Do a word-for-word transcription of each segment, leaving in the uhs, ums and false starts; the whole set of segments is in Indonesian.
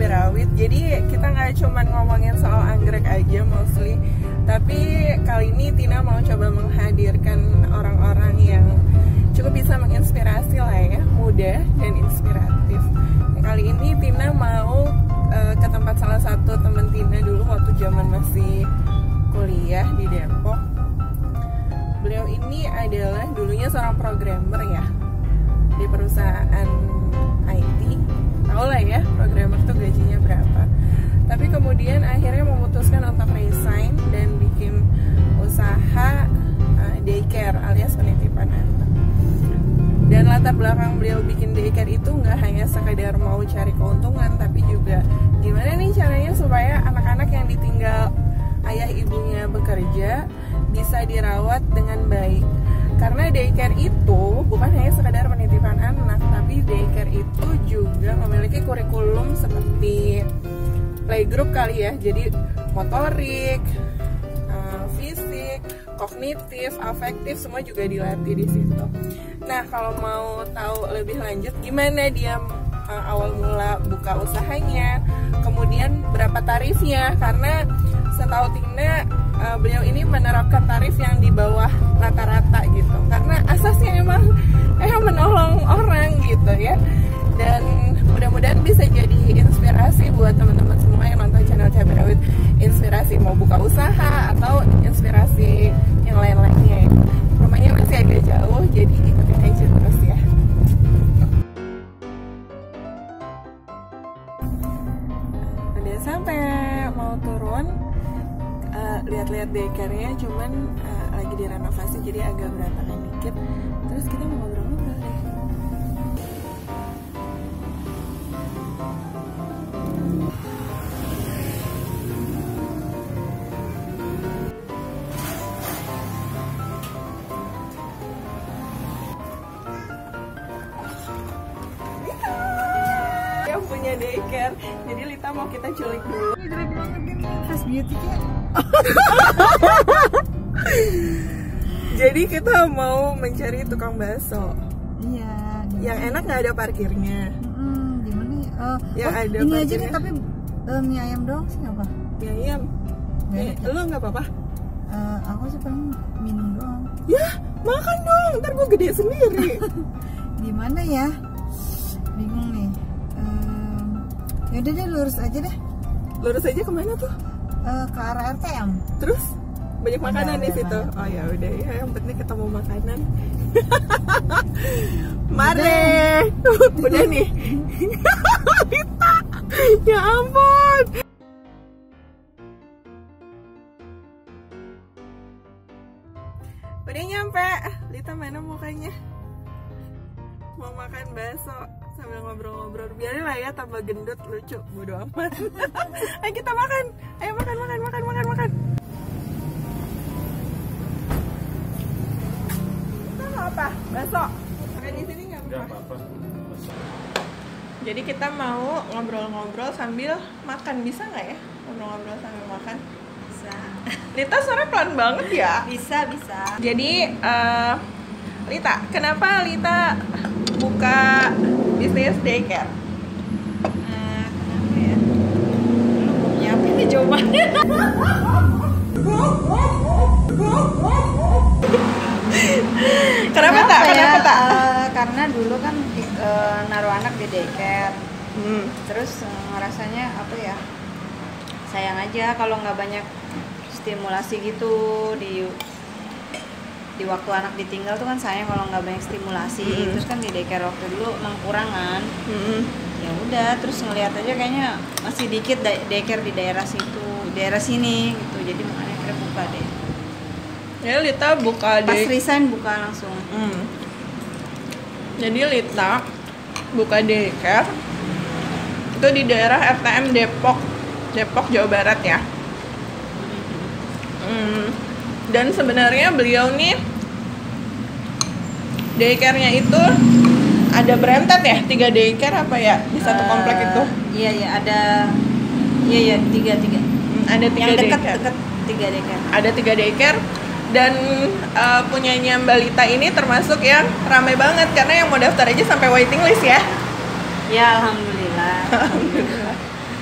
cabai rawit. Jadi kita nggak cuma ngomongin soal anggrek aja mostly, tapi kali ini Tina mau coba menghadirkan orang-orang yang cukup bisa menginspirasi lah ya, muda dan inspiratif. Nah, kali ini Tina mau uh, ke tempat salah satu teman Tina dulu waktu zaman masih kuliah di Depok. Beliau ini adalah dulunya seorang programmer ya di perusahaan I T. Tahu lah ya programmer tuh gajinya berapa. Tapi kemudian akhirnya memutuskan untuk resign dan bikin usaha uh, daycare alias penitipan anak. Dan latar belakang beliau bikin daycare itu nggak hanya sekedar mau cari keuntungan, tapi juga gimana nih caranya supaya anak-anak yang ditinggal ayah ibunya bekerja bisa dirawat dengan baik. Karena daycare itu bukan hanya sekedar penitipan anak, tapi daycare itu juga memiliki kurikulum seperti playgroup kali ya. Jadi motorik, uh, fisik, kognitif, afektif semua juga dilatih di situ. Nah, kalau mau tahu lebih lanjut gimana dia uh, awal mula buka usahanya, kemudian berapa tarifnya, karena setahu Tina uh, beliau ini menerapkan tarif yang di bawah rata-rata gitu, karena asasnya emang emang menolong orang gitu ya. Dan mudah-mudahan bisa jadi inspirasi buat teman-teman semua yang nonton channel Cabai Rawit, inspirasi mau buka usaha atau inspirasi yang lain-lainnya ya. Rumahnya masih agak jauh, jadi ikutin aja terus ya. Udah sampai mau turun, uh, lihat-lihat daycare-nya, cuman uh, lagi direnovasi jadi agak berantakan dikit. Terus kita mau ngobrol-ngobrol deh. Yang punya daycare, jadi Lita mau kita culik dulu. Jelek banget ini Fast Beauty kayak. Jadi kita mau mencari tukang bakso. Iya. Yang enak nggak ada parkirnya. Hmm, gimana ya? Uh, Yang oh, ada ini aja parkirnya. deh, tapi uh, mie ayam doang sih nggak apa? Ya iya. Nggak Eh, enak ya? lu nggak apa-apa? Uh, aku sih paling minum doang. Ya makan dong, ntar gue gede sendiri. Gimana ya? Bingung nih. Um, yaudah deh lurus aja deh. Lurus aja kemana tuh? Uh, ke arah R T M. Terus banyak Ada, makanan ada di situ. banyak. Oh ya udah ya, yang penting ketemu makanan. Mari. Udah nih. Lita. Ya ampun. Udah nyampe. Lita mana mukanya? Mau makan bakso sambil ngobrol-ngobrol. Biarin lah ya, tambah gendut lucu. Bodo amat. Ayo kita makan. Ayo makan, makan, makan, makan, makan. Kita mau apa? Bakso. Makan di sini nggak apa-apa. Jadi kita mau ngobrol-ngobrol sambil makan. Bisa nggak ya? Ngobrol-ngobrol sambil makan. Bisa. Lita suara pelan banget ya. Bisa, bisa. Jadi uh, Lita, kenapa Lita buka bisnis daycare? Uh, kenapa ya? Lu mau nyiapin nih jawabannya. Kenapa tak? ya? Kenapa tak? Uh, karena dulu kan uh, naruh anak di daycare. Hmm. Terus uh, ngerasanya apa ya? Sayang aja kalau nggak banyak stimulasi gitu di di waktu anak ditinggal tuh kan sayang kalau nggak banyak stimulasi. Mm-hmm. Terus kan di daycare waktu dulu emang kurang kan. Mm-hmm. Ya udah, terus ngelihat aja kayaknya masih dikit day- daycare di daerah situ, daerah sini gitu. Jadi makanya kita buka deh. Ya Lita buka Pas daycare. resign buka langsung. Hmm. Jadi Lita buka daycare itu di daerah R T M Depok, Depok Jawa Barat ya. Hmm. Dan sebenarnya beliau nih daycare-nya itu ada berentet ya, tiga daycare apa ya di satu Uh, komplek itu? Iya iya ada, iya iya tiga tiga. Hmm, ada tiga Yang dekat daycare. dekat tiga daycare. Ada tiga daycare dan uh, punyanya Mbak Lita ini termasuk yang ramai banget karena yang mau daftar aja sampai waiting list ya. Ya alhamdulillah. Alhamdulillah.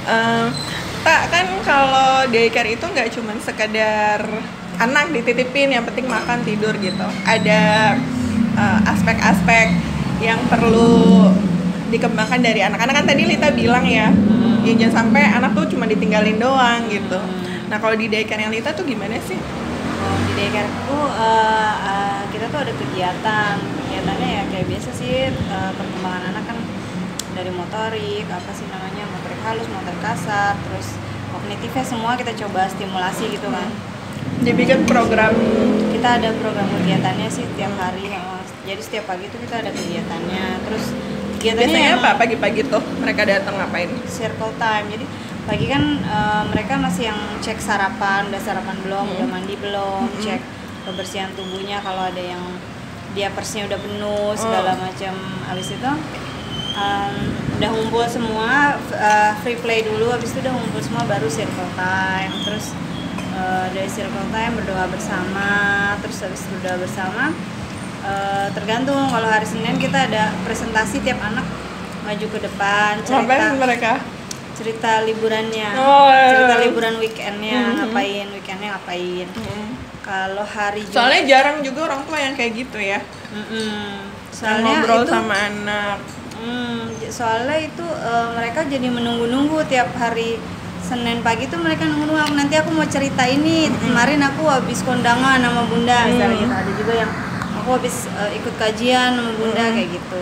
Um, tak kan kalau daycare itu nggak cuma sekedar anak dititipin, yang penting makan tidur gitu. Ada uh, aspek-aspek yang perlu dikembangkan dari anak-anak. Kan tadi Lita bilang ya, ya jangan sampai anak tuh cuma ditinggalin doang gitu. Nah kalau di daycare yang Lita tuh gimana sih? Oh, di daycare itu uh, uh, kita tuh ada kegiatan. Kegiatannya ya kayak biasa sih, uh, perkembangan anak kan dari motorik, apa sih namanya, motorik halus, motorik kasar, terus kognitifnya semua kita coba stimulasi gitu kan. Dibikin program, kita ada program kegiatannya sih tiap hari. Jadi setiap pagi tuh kita ada kegiatannya. Terus kegiatannya biasanya apa pagi-pagi tuh mereka datang ngapain? Circle time. Jadi pagi kan uh, mereka masih yang cek sarapan, udah sarapan belum, hmm. udah mandi belum, hmm. cek kebersihan tubuhnya, kalau ada yang diapersnya udah penuh segala oh. macam. Habis itu um, udah ngumpul semua, uh, free play dulu, habis itu udah ngumpul semua baru circle time. Terus uh, dari circle time berdoa bersama, terus habis berdoa bersama uh, tergantung, kalau hari Senin kita ada presentasi, tiap anak maju ke depan cerita ngapain mereka? cerita liburannya, oh, cerita liburan weekendnya, mm-hmm. ngapain, weekendnya ngapain. Mm-hmm. Kalau hari Jumat, soalnya jarang juga orang tua yang kayak gitu ya. Mm-hmm. Soalnya ngobrol itu, sama anak. Mm, soalnya itu uh, mereka jadi menunggu-nunggu tiap hari Senin pagi tuh mereka nunggu-nunggu, nanti aku mau cerita ini. Mm-hmm. Kemarin aku habis kondangan sama bunda, mm-hmm. misalnya gitu. Ada juga yang aku habis uh, ikut kajian sama bunda, mm-hmm. kayak gitu.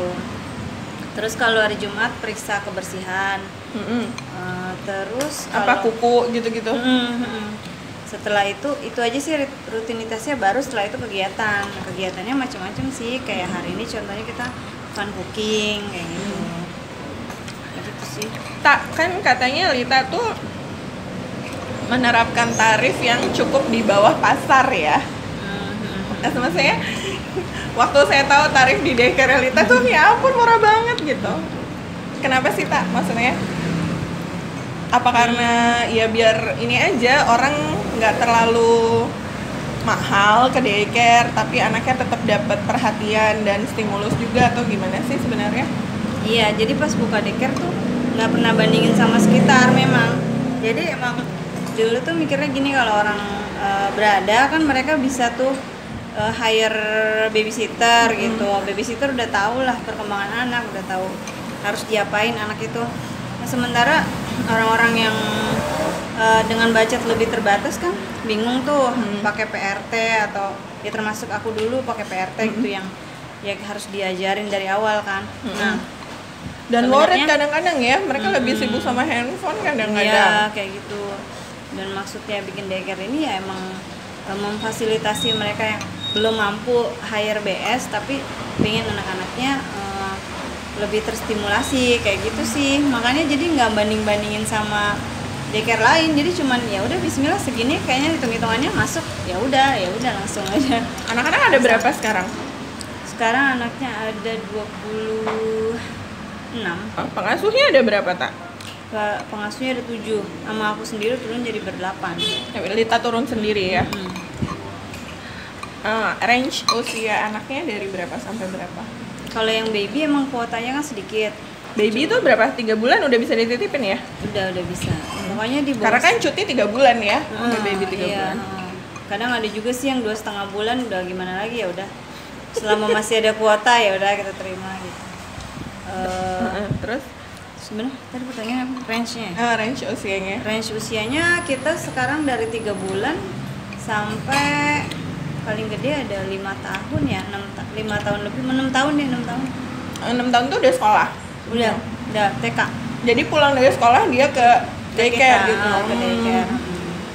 Terus kalau hari Jumat periksa kebersihan, mm-hmm. uh, terus apa kalau, kuku gitu-gitu. Mm-hmm. Setelah itu itu aja sih rutinitasnya. Baru setelah itu kegiatan. Kegiatannya macam-macam sih. Kayak hari ini contohnya kita fun cooking kayak gitu. Mm. Kayak gitu sih. Tak, kan katanya Lita tuh menerapkan tarif yang cukup di bawah pasar ya. Mm-hmm. Nah, maksudnya waktu saya tahu tarif di daycare Lita tuh ya ampun murah banget gitu. Kenapa sih tak? Maksudnya apa karena ya biar ini aja orang nggak terlalu mahal ke daycare, tapi anaknya tetap dapat perhatian dan stimulus juga, atau gimana sih sebenarnya? Iya, jadi pas buka daycare tuh nggak pernah bandingin sama sekitar memang. Jadi emang dulu tuh mikirnya gini, kalau orang uh, berada kan mereka bisa tuh Uh, hire babysitter hmm. gitu. Babysitter udah tahu lah perkembangan anak, udah tahu harus diapain anak itu. Nah, sementara orang-orang yang uh, dengan budget lebih terbatas kan bingung tuh hmm. pakai P R T, atau ya termasuk aku dulu pakai P R T hmm. gitu, yang ya harus diajarin dari awal kan. Hmm. Nah, dan worried kadang-kadang ya, mereka hmm. lebih sibuk sama handphone kadang-kadang. Iya, kayak gitu. Dan maksudnya bikin daycare ini ya emang uh, memfasilitasi mereka yang belum mampu hire B S tapi pengen anak-anaknya uh, lebih terstimulasi kayak gitu sih. Makanya jadi nggak banding-bandingin sama daycare lain. Jadi cuman ya udah bismillah segini kayaknya hitung-hitungannya masuk, ya udah ya udah langsung aja. Anak-anak ada berapa sekarang? Sekarang anaknya ada dua puluh enam. Oh, pengasuhnya ada berapa tak? Pengasuhnya ada tujuh, sama aku sendiri turun jadi berdelapan. Ya, Lita turun sendiri ya. Hmm. Uh, range usia anaknya dari berapa sampai berapa? Kalau yang baby emang kuotanya kan sedikit. Baby itu berapa? Tiga bulan udah bisa dititipin ya? Udah udah bisa. Pokoknya di bawah. Karena kan cuti tiga bulan ya, uh, baby tiga iya. bulan. Kadang ada juga sih yang dua setengah bulan, udah gimana lagi ya udah. Selama masih ada kuota ya udah kita terima gitu. Uh, Terus? Sebenarnya tadi pertanyaan apa? Range-nya? Uh, range usianya. Range usianya kita sekarang dari tiga bulan sampai paling gede ada lima tahun ya, enam lima tahun lebih, enam tahun deh, enam tahun. enam tahun tuh udah sekolah. Udah, udah T K. Jadi pulang dari sekolah dia ke daycare gitu. Oh, ke daycare. Hmm.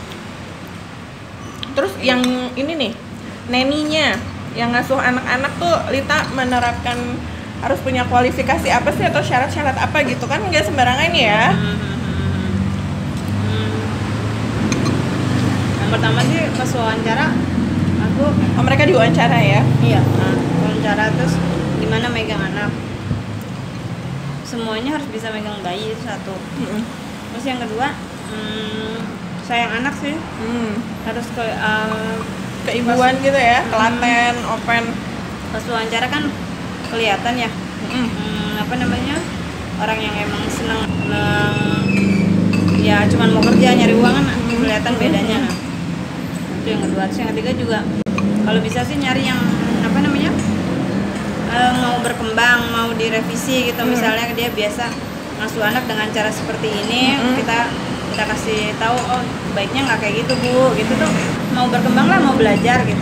Terus hmm. yang ini nih, neninya yang ngasuh anak-anak tuh Lita menerapkan harus punya kualifikasi apa sih atau syarat-syarat apa gitu kan, nggak sembarangan ya. Hmm. Hmm. Yang pertama sih pas wawancara aku, oh, mereka diwawancara ya? Iya, nah, wawancara terus gimana megang anak. Semuanya harus bisa megang bayi itu satu. Mm-hmm. Terus yang kedua, hmm, sayang anak sih. Mm. Harus ke uh, keibuan gitu ya, telaten, mm. open. Pas wawancara kan kelihatan ya. Mm. Hmm, apa namanya? Orang yang emang senang ya cuman mau kerja nyari uang kan kelihatan bedanya. Nah, itu yang kedua. Terus yang ketiga juga kalau bisa sih nyari yang apa namanya e, mau berkembang, mau direvisi gitu. Hmm. Misalnya dia biasa ngasuh anak dengan cara seperti ini, hmm. kita kita kasih tahu oh baiknya nggak kayak gitu bu, gitu tuh mau berkembang lah, mau belajar gitu.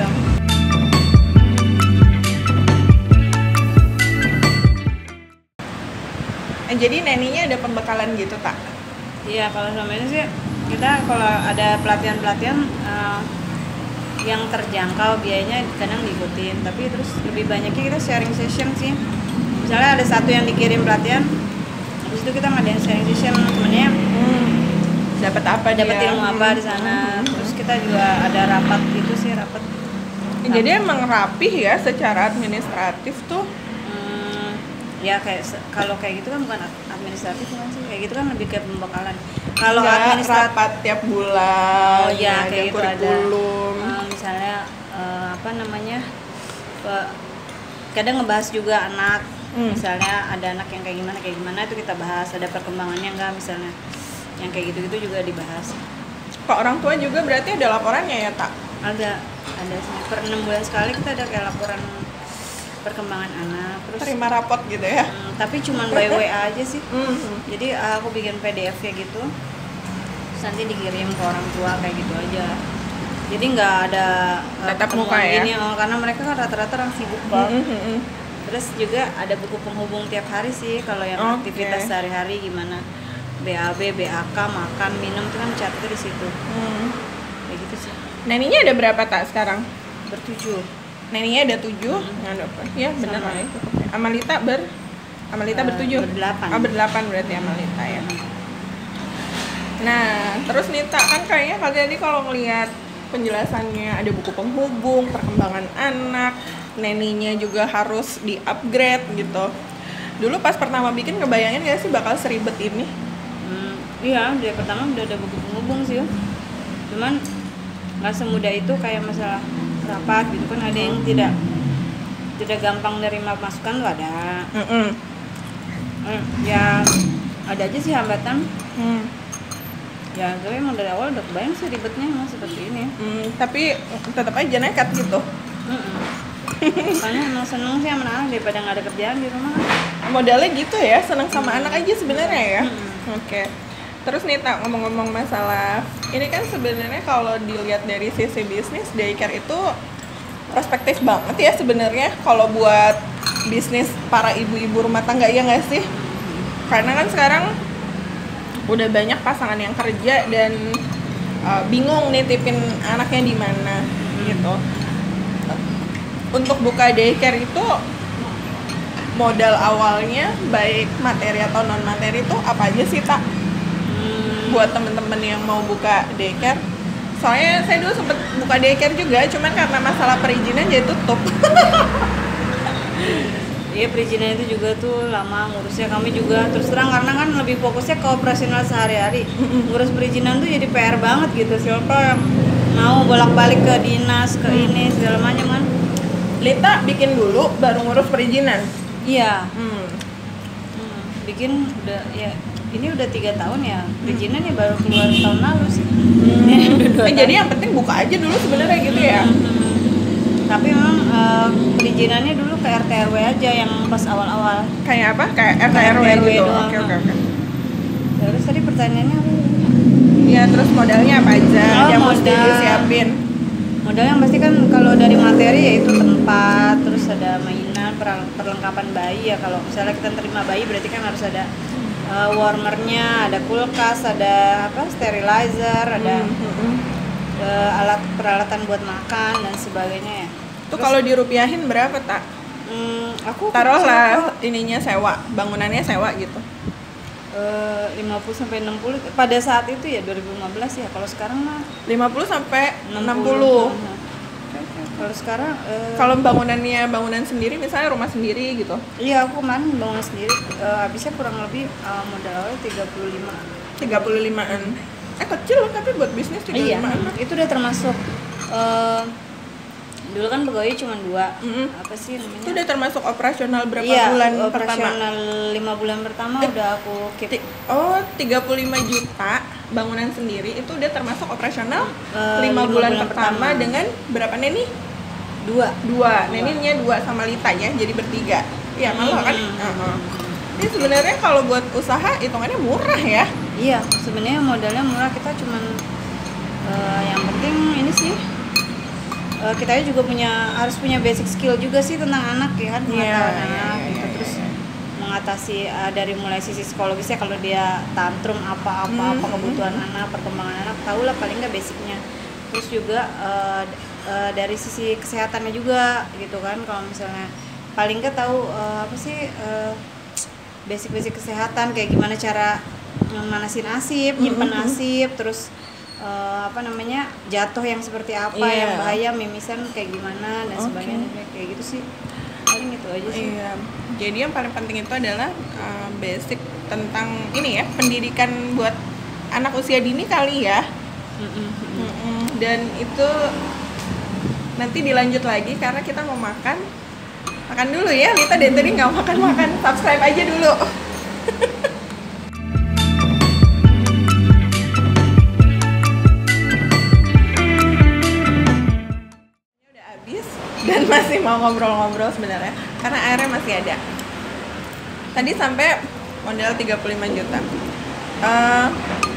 Eh, jadi neninya ada pembekalan gitu tak? Iya, kalau selama ini sih kita kalau ada pelatihan-pelatihan uh, yang terjangkau biayanya kadang diikutin, tapi terus lebih banyaknya kita sharing session sih. Misalnya ada satu yang dikirim pelatihan, habis itu kita ngadain sharing session temennya. Hmm. Dapat apa dia? Dapat ilmu apa di sana. Hmm. Terus kita juga ada rapat gitu sih, rapat. Jadi rapat. Emang rapih ya secara administratif tuh. Ya kayak kalau kayak gitu kan bukan administratif kan sih, kayak gitu kan lebih kayak pembekalan. Kalau administratif rapat tiap bulan, oh ya kayak gitu ada. Uh, misalnya uh, apa namanya, uh, kadang ngebahas juga anak, hmm. misalnya ada anak yang kayak gimana kayak gimana itu kita bahas, ada perkembangannya enggak misalnya, yang kayak gitu-gitu juga dibahas. Pak orang tua juga berarti ada laporannya ya tak? Ada, ada sih. Per enam bulan sekali kita ada kayak laporan perkembangan anak, terus terima rapot gitu ya. Hmm, tapi cuman by W A aja sih. Mm-hmm. Jadi aku bikin P D F ya gitu, terus nanti dikirim ke orang tua kayak gitu aja. Jadi nggak ada tatap muka ya. Gini, oh, karena mereka kan rata-rata orang sibuk banget. Mm-hmm. Terus juga ada buku penghubung tiap hari sih kalau yang okay. aktivitas sehari-hari gimana, B A B, B A K, makan, minum itu kan catatnya di situ. Mm. Kayak gitu sih. Neninya ada berapa tak sekarang? Bertujuh. Neninya ada tujuh, hmm. apa? Ya benar lah itu. Amalita ber, Amalita uh, bertujuh. Berdelapan. Oh, berdelapan berarti Amalita ya. Nah, terus Nita kan kayaknya kali tadi kalau ngelihat penjelasannya ada buku penghubung, perkembangan anak, neninya juga harus di-upgrade gitu. Dulu pas pertama bikin ngebayangin gak sih bakal seribet ini? Hmm, iya, dari pertama udah ada buku penghubung sih. Cuman nggak semudah itu kayak masalah rapat gitu kan, ada yang tidak tidak gampang nerima masukan tuh ada. Mm-mm. Hmm, ya ada aja sih hambatan. Hmm. Ya tapi emang dari awal udah kebayang sih ribetnya emang seperti ini. Hmm, tapi tetap aja nekat gitu. Karena emang seneng sih sama anak daripada nggak ada kerjaan di rumah. Modalnya gitu ya, seneng sama hmm. anak aja sebenarnya ya. Hmm. Oke. Okay. Terus Nita ngomong-ngomong masalah ini kan sebenarnya kalau dilihat dari sisi bisnis, daycare itu prospektif banget ya sebenarnya kalau buat bisnis para ibu-ibu rumah tangga, ya nggak sih? Karena kan sekarang udah banyak pasangan yang kerja dan uh, bingung nitipin anaknya di mana gitu. Untuk buka daycare itu modal awalnya baik materi atau non materi itu apa aja sih tak? Buat temen-temen yang mau buka daycare, soalnya saya dulu sempet buka daycare juga, cuman karena masalah perizinan jadi tutup. Iya, perizinan itu juga tuh lama ngurusnya. Kami juga terus terang karena kan lebih fokusnya ke operasional sehari-hari. Ngurus perizinan tuh jadi P R banget gitu. Siapa yang mau bolak-balik ke dinas, ke ini segala macam kan. Lita bikin dulu baru ngurus perizinan. Iya. Hmm. Hmm. Bikin udah ya. Ini udah tiga tahun ya, perizinan ya baru keluar tahun lalu sih. Hmm. eh, jadi yang penting buka aja dulu sebenarnya gitu ya. Hmm. Tapi memang uh, perizinannya dulu ke R T R W aja yang pas awal-awal. Kayak apa? Kayak R T R W gitu. Oke oke oke. Terus tadi pertanyaannya apa? Ya terus modalnya apa aja oh, yang modal. mesti disiapin? Modal yang pasti kan kalau dari materi yaitu tempat, terus ada mainan, perlengkapan bayi ya. Kalau misalnya kita terima bayi berarti kan harus ada Uh, warmernya, ada kulkas, ada apa sterilizer, ada mm-hmm. uh, alat peralatan buat makan dan sebagainya ya. Itu kalau dirupiahin berapa tak? Hmm, aku taruhlah ininya sewa, bangunannya sewa gitu. Uh, lima puluh sampai enam puluh pada saat itu ya dua ribu lima belas ya. Kalau sekarang mah lima puluh sampai enam puluh. Kalau sekarang uh, kalau bangunannya bangunan sendiri misalnya rumah sendiri gitu. Iya, aku kemarin bangunan sendiri uh, habisnya kurang lebih uh, modal awalnya tiga puluh lima. tiga puluh limaan. Eh kecil loh tapi buat bisnis tiga puluh limaan. Iya, itu udah termasuk uh, dulu kan pegawai cuma dua. Mm-hmm. Apa sih namanya? Itu udah termasuk operasional berapa iya, bulan operasional pertama? lima bulan pertama eh, udah aku keep. Oh, tiga puluh lima juta bangunan sendiri itu udah termasuk operasional Eh, lima lima bulan, bulan pertama, pertama. dengan berapa Neni? Dua. Dua. Neninya dua sama Lita ya, jadi bertiga. Iya, malu kan? Hmm. Uh-huh. Ini sebenarnya kalau buat usaha hitungannya murah ya. Iya, sebenarnya modalnya murah, kita cuman eh, yang penting ini sih eh, kita juga punya harus punya basic skill juga sih tentang anak ya kan, Iya, pengetahuan iya, anak iya, gitu. iya, Terus iya. mengatasi eh, dari mulai sisi psikologisnya, kalau dia tantrum apa-apa Hmm, apa hmm, kebutuhan anak, perkembangan anak, tahu lah paling nggak basicnya. Terus juga eh, d- eh, dari sisi kesehatannya juga gitu kan, kalau misalnya paling nggak tahu eh, apa sih eh, basic-basic kesehatan, kayak gimana cara manasin asip, nyimpen Mm-mm. asip, terus eh, apa namanya jatuh yang seperti apa, Iya. yang bahaya, mimisan kayak gimana dan Oke. sebagainya, kayak gitu sih. Paling itu aja sih. Iya. Jadi yang paling penting itu adalah uh, basic tentang ini ya, pendidikan buat anak usia dini kali ya. Mm-mm, mm-mm. Mm-mm. Dan itu nanti dilanjut lagi karena kita mau makan. Makan dulu ya, Lita dari tadi nggak makan-makan. Subscribe aja dulu. Udah habis dan masih mau ngobrol-ngobrol sebenarnya karena airnya masih ada. Tadi sampai modal tiga puluh lima juta. Eh,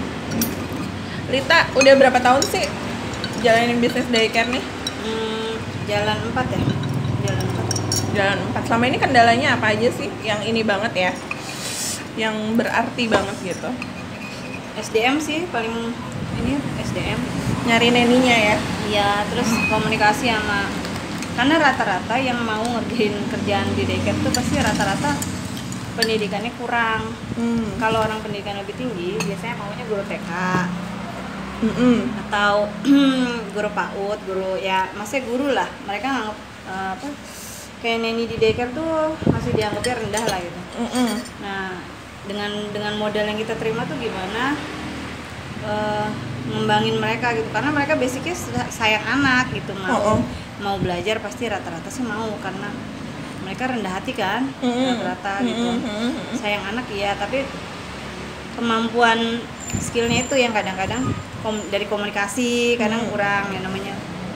Lita udah berapa tahun sih jalanin bisnis daycare nih? Hmm, jalan empat ya, jalan empat. Jalan empat. Selama ini kendalanya apa aja sih yang ini banget ya? Yang berarti banget gitu. S D M sih paling ini, S D M. Nyari neninya ya. Iya, terus komunikasi sama, karena rata-rata yang mau ngerjain kerjaan di daycare tuh pasti rata-rata pendidikannya kurang. Hmm. Kalau orang pendidikan lebih tinggi biasanya maunya guru T K Mm-mm. atau guru PAUD, guru ya maksudnya guru lah. Mereka nganggap eh, apa kayak neni di daycare tuh masih dianggapnya rendah lah gitu. Mm-mm. Nah, dengan dengan modal yang kita terima tuh gimana eh, ngembangin mereka gitu, karena mereka basicnya sa- sayang anak gitu, mau Oh, oh. mau belajar pasti rata-rata sih mau, karena mereka rendah hati kan, Mm-mm. rata-rata gitu, Mm-mm. sayang anak iya, tapi kemampuan skillnya itu yang kadang-kadang kom- dari komunikasi kadang Hmm. kurang ya namanya.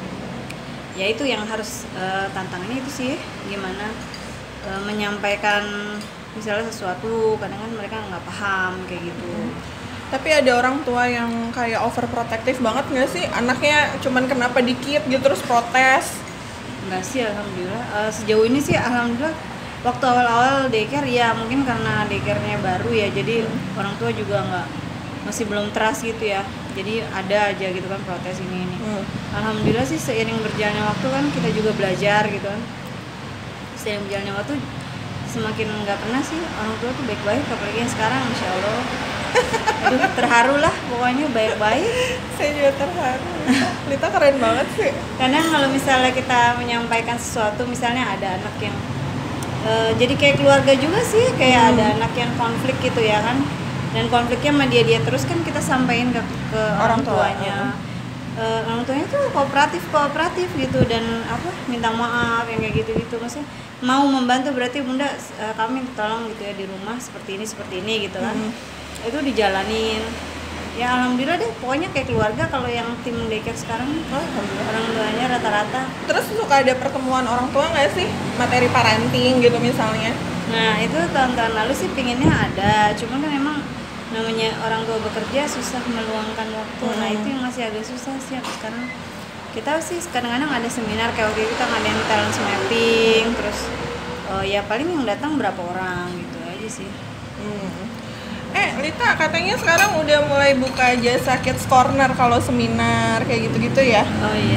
Ya itu yang harus eh, tantangannya itu sih, gimana eh, menyampaikan misalnya sesuatu, kadang kan mereka nggak paham kayak gitu. Tapi ada orang tua yang kayak overprotective banget nggak sih? Anaknya cuman kenapa dikit gitu terus protes. Enggak sih, alhamdulillah. Eh, sejauh ini sih alhamdulillah, waktu awal-awal daycare ya mungkin karena daycare-nya baru ya, jadi orang tua juga nggak, masih belum trust gitu ya, jadi ada aja gitu kan protes ini ini. Hmm. Alhamdulillah sih seiring berjalannya waktu kan kita juga belajar gitu kan, seiring berjalannya waktu semakin nggak pernah sih orang tua tuh baik-baik, apalagi yang sekarang Masya Allah. Aduh, terharu lah pokoknya, baik-baik. Saya juga terharu. Lita keren banget sih. Kadang kalau misalnya kita menyampaikan sesuatu, misalnya ada anak yang eh, jadi kayak keluarga juga sih, kayak Hmm. ada anak yang konflik gitu ya kan, dan konfliknya sama dia dia terus kan kita sampaikan ke, ke orang Orang tua, tuanya. Eh, orang tuanya tuh kooperatif kooperatif gitu, dan apa minta maaf yang kayak gitu gitu, maksudnya mau membantu, berarti bunda eh, kami tolong gitu ya di rumah seperti ini seperti ini gitu kan. Hmm. Itu dijalanin ya, alhamdulillah deh pokoknya kayak keluarga kalau yang tim daycare sekarang. Alhamdulillah. Orang tuanya rata-rata. Terus suka ada pertemuan orang tua nggak sih? Materi parenting gitu misalnya. Nah itu tahun-tahun lalu sih pinginnya ada, cuman kan emang namanya orang tua bekerja susah meluangkan waktu. Nah Hmm. itu yang masih agak susah sih sampai sekarang. Kita sih kadang-kadang ada seminar kayak waktu itu kita ngadain talent mapping, terus eh, ya paling yang datang berapa orang gitu aja sih. Hmm. Eh, Lita katanya sekarang udah mulai buka jasa Kids Corner kalau seminar kayak gitu-gitu ya. Oh iya.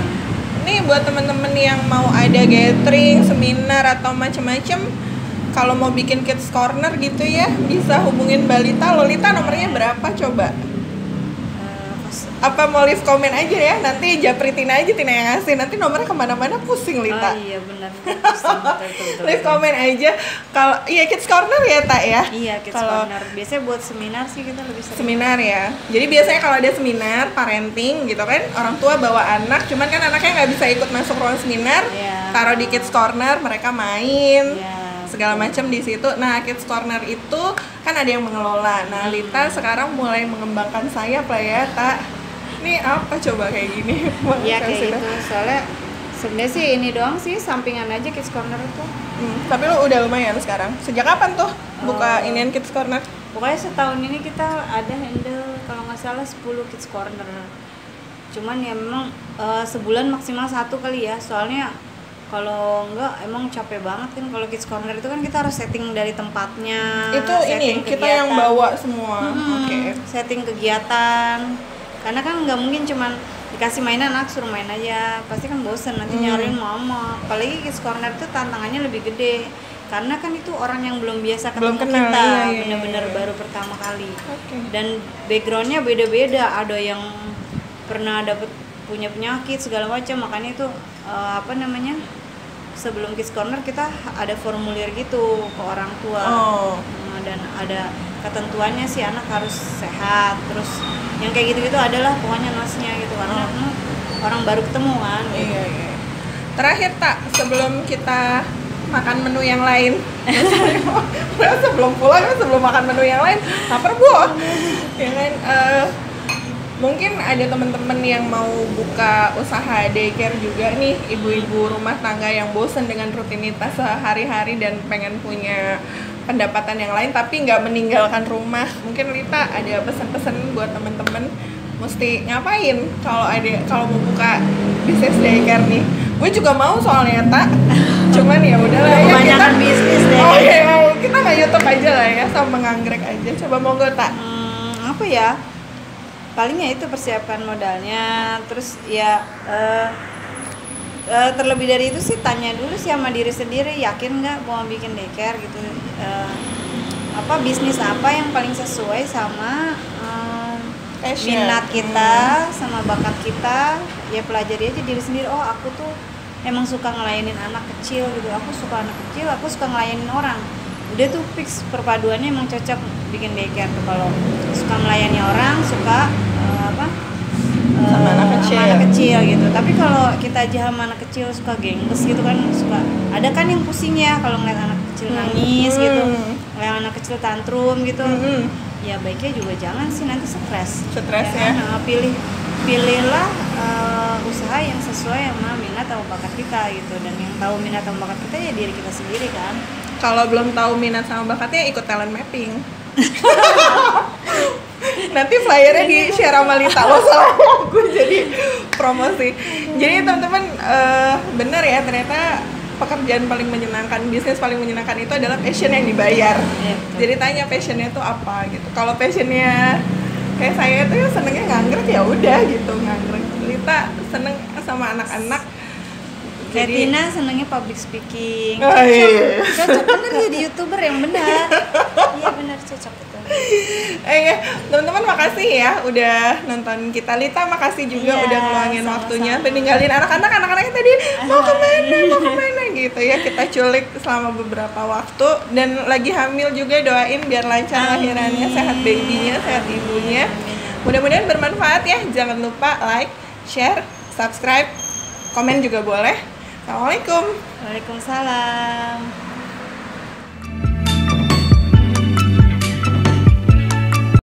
Ini buat temen-temen yang mau ada gathering, seminar atau macem-macem, kalau mau bikin Kids Corner gitu ya, bisa hubungin Mbak Lita. Lo Lita nomornya berapa coba? Eh, pas- Apa mau leave komen aja ya? Nanti japritin aja Tina yang ngasih. Nanti nomornya kemana-mana pusing Lita. Oh iya benar. Betul, betul, betul, Leave betul. komen aja. Kalau iya Kids Corner ya tak ya? Iya, Kids Kalau Corner. Biasanya buat seminar sih kita lebih sering. seminar ya. Jadi biasanya kalau ada seminar parenting gitu kan, orang tua bawa anak, cuman kan anaknya nggak bisa ikut masuk ruang seminar. Iya. Taruh di Kids Corner, mereka main. Iya, segala macam di situ. Nah, Kids Corner itu kan ada yang mengelola. Nah, Lita sekarang mulai mengembangkan sayap lah ya, Tak. Ini apa coba kayak gini? Iya kayak gitu. Soalnya sebenarnya sih ini doang sih, sampingan aja Kids Corner itu. Hmm, tapi lo udah lumayan sekarang. Sejak kapan tuh buka Oh. inian Kids Corner? Pokoknya setahun ini kita ada handle kalau nggak salah sepuluh Kids Corner. Cuman ya memang eh, sebulan maksimal satu kali ya. Soalnya kalau enggak emang capek banget kan kalau Kids Corner itu kan kita harus setting dari tempatnya. Itu ini setting kita kegiatan. yang bawa semua. Hmm, Oke. setting kegiatan. Karena kan nggak mungkin cuman dikasih mainan anak suruh main aja, pasti kan bosen nanti Hmm. nyariin mama. Apalagi Kids Corner itu tantangannya lebih gede karena kan itu orang yang belum biasa ketemu Belum kenal, kita, iya, iya, bener-bener iya. baru pertama kali. Oke. Dan backgroundnya beda-beda, ada yang pernah dapet punya penyakit segala macam, makanya itu eh, apa namanya, sebelum Kids Corner kita ada formulir gitu ke orang tua. Oh. Nah, dan ada ketentuannya sih anak harus sehat, terus yang kayak gitu-gitu adalah pokoknya nosnya gitu karena Oh. hmm, orang baru ketemu kan gitu. Iya, iya. Terakhir, Tak, sebelum kita makan menu yang lain. sebelum pulang, sebelum makan menu yang lain, lapar Bu. Ya kan, eh, mungkin ada teman-teman yang mau buka usaha daycare juga nih, ibu-ibu rumah tangga yang bosen dengan rutinitas sehari-hari dan pengen punya pendapatan yang lain tapi nggak meninggalkan rumah. Mungkin Lita ada pesan-pesan buat teman-teman mesti ngapain kalau ada kalau mau buka bisnis daycare nih. Gue juga mau soalnya, Tak. Cuman ya udahlah ya kita. Kebanyakan bisnis deh. Oh iya, kita nggak YouTube aja lah ya, sama nganggrek aja. Coba monggo, Tak. Hmm, apa ya? Palingnya itu persiapan modalnya, terus ya eh, eh, terlebih dari itu sih tanya dulu sih sama diri sendiri, yakin nggak mau bikin daycare gitu. Eh, apa bisnis apa yang paling sesuai sama eh, Passion. minat kita, sama bakat kita, ya pelajari aja diri sendiri. Oh aku tuh emang suka ngelayanin anak kecil gitu, aku suka anak kecil, aku suka ngelayanin orang. Udah tuh fix perpaduannya emang cocok bikin daycare tuh. Kalau suka melayani orang, suka uh, apa uh, Sama anak kecil. sama anak kecil gitu. Tapi kalau kita aja sama anak kecil suka gengges gitu kan, suka ada kan yang pusing ya kalau ngeliat anak kecil nangis Hmm. gitu, ngeliat anak kecil tantrum gitu. Hmm. Ya baiknya juga jangan sih, nanti stres. Stres ya. Nah, pilih pilihlah uh, usaha yang sesuai sama minat atau bakat kita gitu. Dan yang tahu minat atau bakat kita ya diri kita sendiri kan. Kalau belum tahu minat sama bakatnya, ikut talent mapping. Nanti flyernya di share sama Lita. Lo salah aku jadi promosi. Jadi teman-teman, eh, bener ya, ternyata pekerjaan paling menyenangkan, bisnis paling menyenangkan itu adalah passion yang dibayar. Iya, betul. Jadi tanya passionnya itu apa gitu. Kalau passionnya kayak saya itu ya senengnya nganggrek, ya udah gitu, nganggrek. Lita seneng sama anak-anak. Kayak Tina senengnya public speaking. Oh, iya. Cocok bener jadi YouTuber yang benar. Iya benar, cocok itu. Eh ya, teman-teman makasih ya udah nonton kita. Lita makasih juga Iya, udah ngeluangin sama-sama. waktunya, peninggalin anak-anak, anak-anaknya tadi mau kemana, mau kemana gitu ya. Kita culik selama beberapa waktu dan lagi hamil juga, doain biar lancar Amin. lahirannya, sehat babynya, sehat ibunya. Mudah-mudahan bermanfaat ya. Jangan lupa like, share, subscribe, komen juga boleh. Assalamualaikum. Waalaikumsalam.